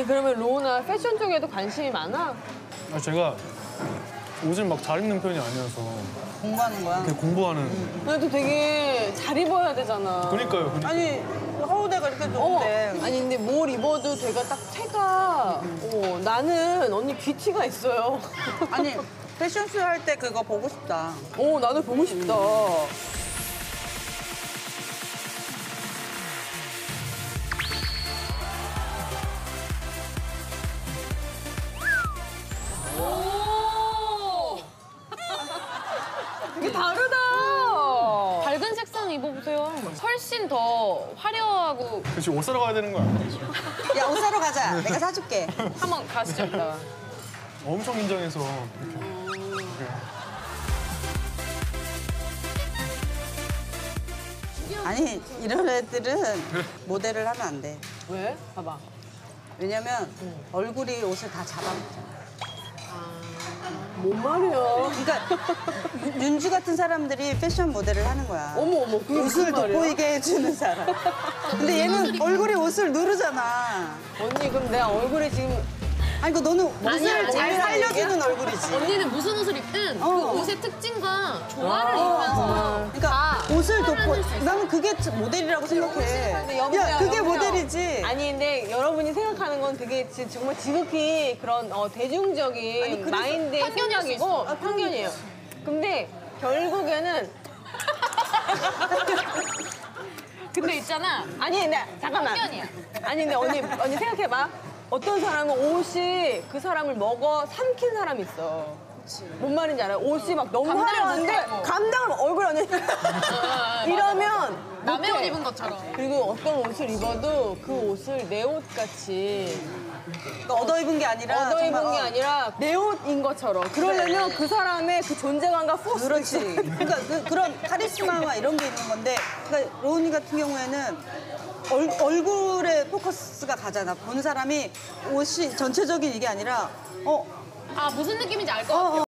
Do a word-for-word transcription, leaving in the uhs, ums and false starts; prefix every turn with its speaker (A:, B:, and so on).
A: 그러면 로우나 패션 쪽에도 관심이 많아?
B: 아, 제가 옷을 막 잘 입는 편이 아니어서
C: 공부하는 거야?
B: 그냥 공부하는.
A: 그래도 되게 잘 입어야 되잖아.
B: 그러니까요. 그러니까.
C: 아니 허우대가 이렇게
A: 어,
C: 좋은데.
A: 아니 근데 뭘 입어도 되게 딱 태가 어, 나는 언니 귀티가 있어요.
C: 아니 패션쇼 할 때 그거 보고 싶다.
A: 어, 나도 보고 싶다. 오! 되게 다르다.
D: 밝은 색상 입어보세요. 훨씬 더 화려하고.
B: 그치, 옷 사러 가야 되는 거 아니야? 지금?
C: 야 옷 사러 가자. 내가 사줄게.
D: 한번 가시죠, 일단.
B: 엄청 인정해서 이렇게.
C: 아니 이런 애들은 모델을 하면 안 돼.
A: 왜? 봐봐.
C: 왜냐면 얼굴이 옷을 다 잡아먹잖아.
A: 뭔 말이야.
C: 그러니까 윤주 같은 사람들이 패션 모델을 하는 거야.
A: 어머 어머 그게 무슨
C: 옷을
A: 말이야?
C: 돋보이게 해주는 사람. 근데 얘는 얼굴이 옷을 누르잖아.
A: 언니 그럼 내가 얼굴에 지금
C: 아니 그 너는 옷을
D: 아니야,
C: 잘
A: 아니야,
C: 살려주는 얼굴이지.
D: 언니는 무슨 옷을 입든
C: 어.
D: 그 옷의 특징과 조화를
A: 아.
D: 입으면서
C: 그러니까
D: 다
C: 옷을 돋보.
D: 표현할 수 있어.
C: 나는 그게 모델이라고 생각해.
A: 근데 여보세요,
C: 야 그게
A: 여보세요.
C: 모델이지.
A: 아니 근데 여러분이 생각하는 건 되게 지- 정말 지극히 그런 어, 대중적인
C: 아니, 그래서
A: 마인드의
D: 편견일 수
A: 생각이고
D: 있어.
A: 아, 편견이에요. 근데 결국에는
D: 근데 있잖아.
A: 아니 근데 잠깐만.
D: 편견이야.
A: 아니 근데 언니 언니 생각해봐. 어떤 사람은 옷이 그 사람을 먹어 삼킨 사람이 있어. 뭔 말인지 알아요? 옷이 막 너무
D: 감당을
A: 화려한데
D: 못하고.
A: 감당을 얼굴 안에 이러면
D: 남의 옷
A: 못해.
D: 입은 것처럼.
A: 그리고 어떤 옷을 입어도 그 옷을 내 옷 같이
C: 그러니까 얻어 입은 게 아니라
A: 얻어 입은
C: 정말,
A: 게
C: 어.
A: 아니라 내 옷인 것처럼. 그러려면 그 사람의 그 존재감과 포스.
C: 그렇지. 그러니까 그, 그런 카리스마와 이런 게 있는 건데, 그러니까 로운이 같은 경우에는 얼, 얼굴에 포커스가 가잖아. 보는 사람이 옷이 전체적인 이게 아니라 어,
D: 아, 무슨 느낌인지 알 것
C: 어,
D: 같아요.
C: 어.